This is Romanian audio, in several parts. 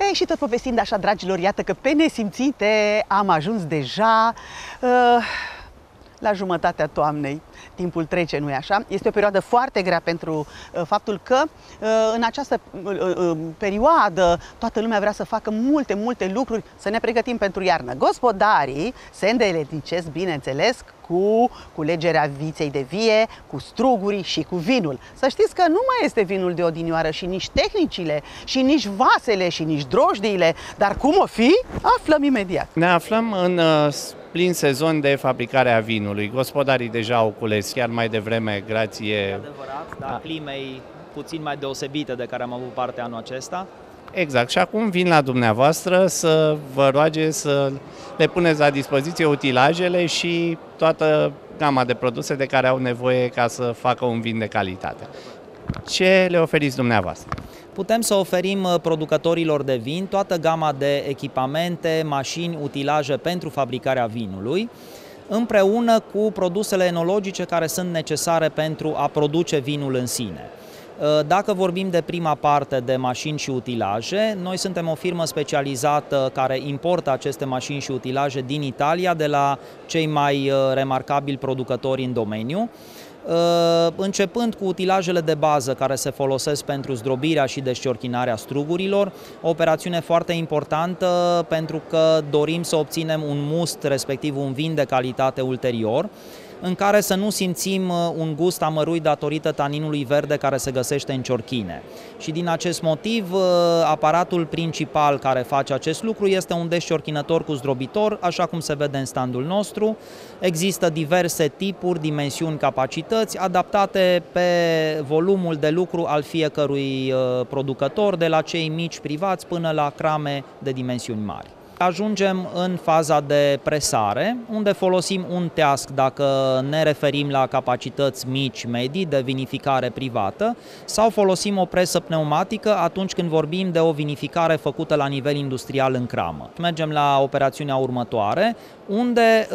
Și tot povestind așa, dragilor, iată că pe nesimțite am ajuns deja la jumătatea toamnei. Timpul trece, nu-i așa? Este o perioadă foarte grea pentru faptul că în această perioadă toată lumea vrea să facă multe lucruri, să ne pregătim pentru iarnă. Gospodarii se îndeletnicesc, bineînțeles, cu culegerea viței de vie, cu strugurii și cu vinul. Să știți că nu mai este vinul de odinioară și nici tehnicile, și nici vasele, și nici drojdiile, dar cum o fi, aflăm imediat. Ne aflăm în plin sezon de fabricare a vinului. Gospodarii deja au cules chiar mai devreme, grație... Adevărat, climei puțin mai deosebite de care am avut parte anul acesta. Exact, și acum vin la dumneavoastră să vă roage să le puneți la dispoziție utilajele și toată gama de produse de care au nevoie ca să facă un vin de calitate. Ce le oferiți dumneavoastră? Putem să oferim producătorilor de vin toată gama de echipamente, mașini, utilaje pentru fabricarea vinului, împreună cu produsele enologice care sunt necesare pentru a produce vinul în sine. Dacă vorbim de prima parte de mașini și utilaje, noi suntem o firmă specializată care importă aceste mașini și utilaje din Italia, de la cei mai remarcabili producători în domeniu, începând cu utilajele de bază care se folosesc pentru zdrobirea și desciorchinarea strugurilor, o operațiune foarte importantă pentru că dorim să obținem un must, respectiv un vin de calitate ulterior, în care să nu simțim un gust amărui datorită taninului verde care se găsește în ciorchine. Și din acest motiv, aparatul principal care face acest lucru este un desciorchinător cu zdrobitor, așa cum se vede în standul nostru. Există diverse tipuri, dimensiuni, capacități, adaptate pe volumul de lucru al fiecărui producător, de la cei mici privați până la crame de dimensiuni mari. Ajungem în faza de presare, unde folosim un teasc dacă ne referim la capacități mici, medii, de vinificare privată, sau folosim o presă pneumatică atunci când vorbim de o vinificare făcută la nivel industrial în cramă. Mergem la operațiunea următoare, unde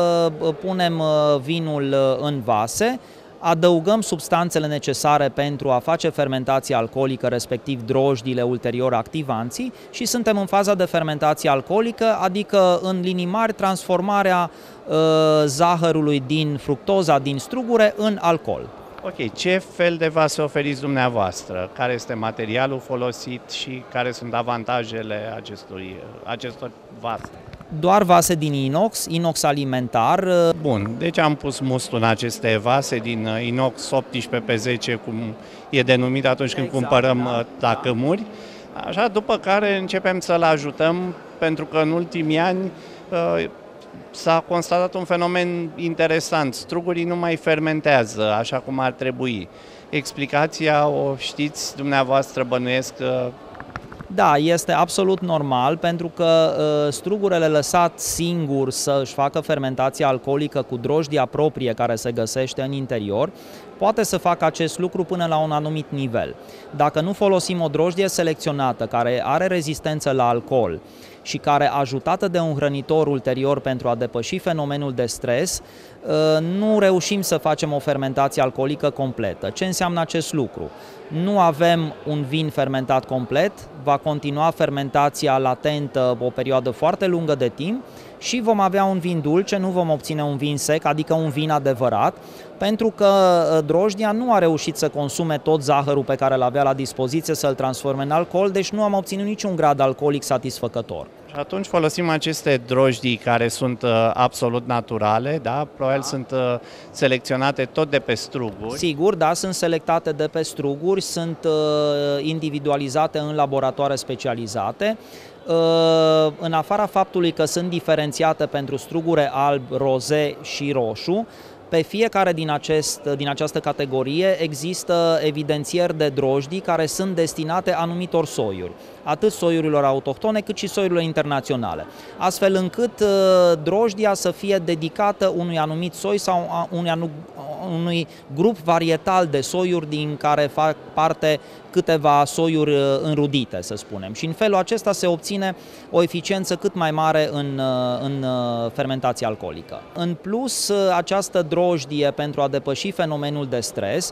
punem vinul în vase, adăugăm substanțele necesare pentru a face fermentația alcoolică, respectiv drojdile, ulterior activanții, și suntem în faza de fermentație alcoolică, adică în linii mari transformarea zahărului din fructoza din strugure în alcool. Ok, ce fel de vase oferiți dumneavoastră? Care este materialul folosit și care sunt avantajele acestor vase? Doar vase din inox, inox alimentar. Bun, deci am pus mustul în aceste vase din inox 18x10, cum e denumit atunci când cumpărăm tacâmuri. Așa, după care începem să-l ajutăm, pentru că în ultimii ani s-a constatat un fenomen interesant. Strugurii nu mai fermentează așa cum ar trebui. Explicația o știți dumneavoastră, bănuiesc. Da, este absolut normal, pentru că strugurele lăsat singur să își facă fermentația alcoolică cu drojdia proprie care se găsește în interior, poate să facă acest lucru până la un anumit nivel. Dacă nu folosim o drojdie selecționată care are rezistență la alcool și care, ajutată de un hrănitor ulterior pentru a depăși fenomenul de stres, nu reușim să facem o fermentație alcoolică completă. Ce înseamnă acest lucru? Nu avem un vin fermentat complet, va continua fermentația latentă o perioadă foarte lungă de timp și vom avea un vin dulce, nu vom obține un vin sec, adică un vin adevărat, pentru că drojdia nu a reușit să consume tot zahărul pe care îl avea la dispoziție, să-l transforme în alcool, deci nu am obținut niciun grad alcoolic satisfăcător. Și atunci folosim aceste drojdii care sunt absolut naturale, da? Probabil sunt selecționate tot de pe struguri. Sigur, da, sunt selectate de pe struguri, sunt individualizate în laboratoare specializate. În afara faptului că sunt diferențiate pentru strugure alb, roze și roșu, pe fiecare din această categorie există evidențieri de drojdii care sunt destinate anumitor soiuri, atât soiurilor autohtone cât și soiurilor internaționale, astfel încât drojdia să fie dedicată unui anumit soi sau unui grup varietal de soiuri din care fac parte câteva soiuri înrudite, să spunem. Și în felul acesta se obține o eficiență cât mai mare în fermentația alcoolică. În plus, această drojdie, pentru a depăși fenomenul de stres,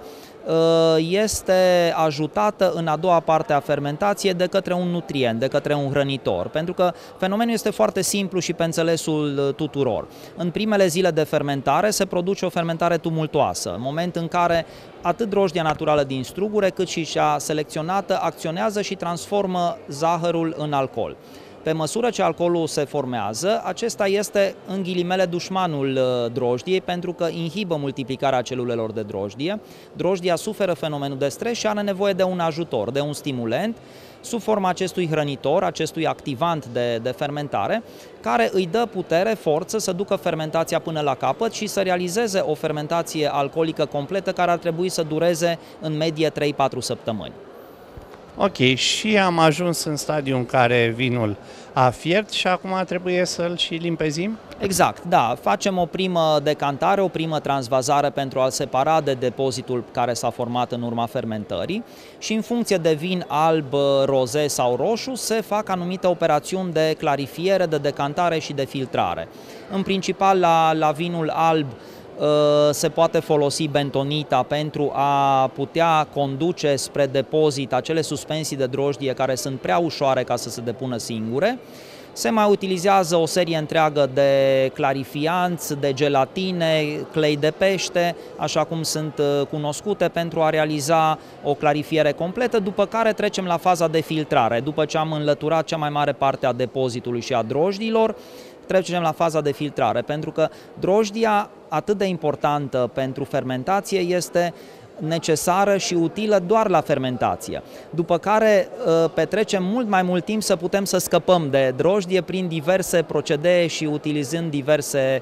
este ajutată în a doua parte a fermentației de către un nutrient, de către un hrănitor, pentru că fenomenul este foarte simplu și pe înțelesul tuturor. În primele zile de fermentare se produce o fermentare tumultoasă, în moment în care atât drojdia naturală din strugure, cât și cea selecționată acționează și transformă zahărul în alcool. Pe măsură ce alcoolul se formează, acesta este, în ghilimele, dușmanul drojdiei, pentru că inhibă multiplicarea celulelor de drojdie. Drojdia suferă fenomenul de stres și are nevoie de un ajutor, de un stimulent, sub forma acestui hrănitor, acestui activant de fermentare, care îi dă putere, forță să ducă fermentația până la capăt și să realizeze o fermentație alcoolică completă care ar trebui să dureze în medie 3-4 săptămâni. Ok, și am ajuns în stadiul în care vinul a fiert și acum trebuie să-l și limpezim? Exact, da. Facem o primă decantare, o primă transvazare pentru a-l separa de depozitul care s-a format în urma fermentării și în funcție de vin alb, roze sau roșu se fac anumite operațiuni de clarifiere, de decantare și de filtrare. În principal la vinul alb se poate folosi bentonita pentru a putea conduce spre depozit acele suspensii de drojdie care sunt prea ușoare ca să se depună singure. Se mai utilizează o serie întreagă de clarifianți, de gelatine, clei de pește, așa cum sunt cunoscute, pentru a realiza o clarifiere completă, după care trecem la faza de filtrare. După ce am înlăturat cea mai mare parte a depozitului și a drojdilor, trecem la faza de filtrare, pentru că drojdia, atât de importantă pentru fermentație, este necesară și utilă doar la fermentație. După care petrecem mult mai mult timp să putem să scăpăm de drojdie prin diverse procedee și utilizând diverse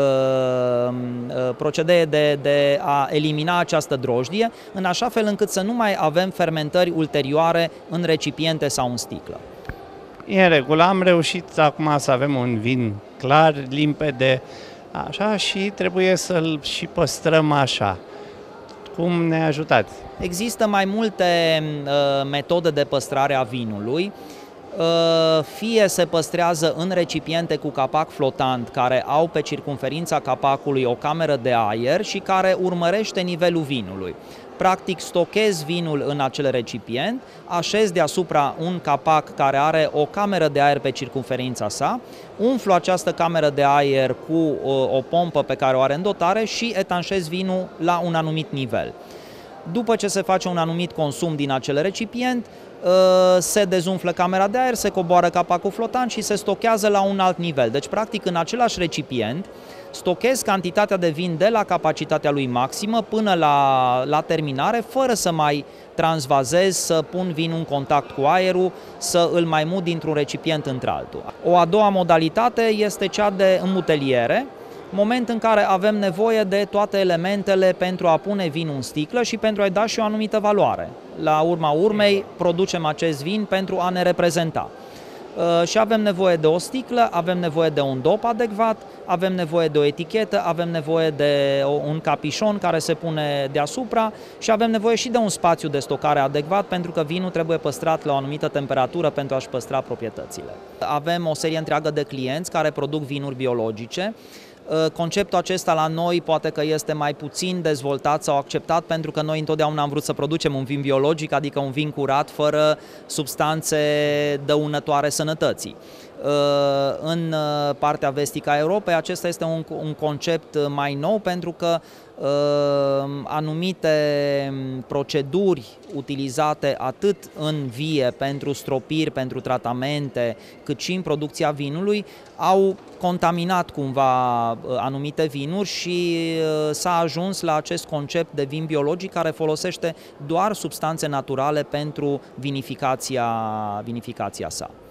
procedee de a elimina această drojdie, în așa fel încât să nu mai avem fermentări ulterioare în recipiente sau în sticlă. E în regulă, am reușit acum să avem un vin clar, limpede, așa, și trebuie să-l și păstrăm așa. Cum ne ajutați? Există mai multe metode de păstrare a vinului. Fie se păstrează în recipiente cu capac flotant, care au pe circumferința capacului o cameră de aer și care urmărește nivelul vinului. Practic stochez vinul în acel recipient, așez deasupra un capac care are o cameră de aer pe circumferința sa, umflu această cameră de aer cu o pompă pe care o are în dotare și etanșez vinul la un anumit nivel. După ce se face un anumit consum din acel recipient, se dezumflă camera de aer, se coboară capacul flotant și se stochează la un alt nivel. Deci, practic, în același recipient, stochez cantitatea de vin de la capacitatea lui maximă până la terminare, fără să mai transvazez, să pun vinul în contact cu aerul, să îl mai mut dintr-un recipient într-altul. O a doua modalitate este cea de îmbuteliere, moment în care avem nevoie de toate elementele pentru a pune vinul în sticlă și pentru a-i da și o anumită valoare. La urma urmei, producem acest vin pentru a ne reprezenta. Și avem nevoie de o sticlă, avem nevoie de un dop adecvat, avem nevoie de o etichetă, avem nevoie de un capișon care se pune deasupra și avem nevoie și de un spațiu de stocare adecvat, pentru că vinul trebuie păstrat la o anumită temperatură pentru a-și păstra proprietățile. Avem o serie întreagă de clienți care produc vinuri biologice. Conceptul acesta la noi poate că este mai puțin dezvoltat sau acceptat, pentru că noi întotdeauna am vrut să producem un vin biologic, adică un vin curat, fără substanțe dăunătoare sănătății. În partea vestică a Europei acesta este un concept mai nou, pentru că anumite proceduri utilizate atât în vie pentru stropiri, pentru tratamente, cât și în producția vinului au contaminat cumva anumite vinuri și s-a ajuns la acest concept de vin biologic care folosește doar substanțe naturale pentru vinificația sa.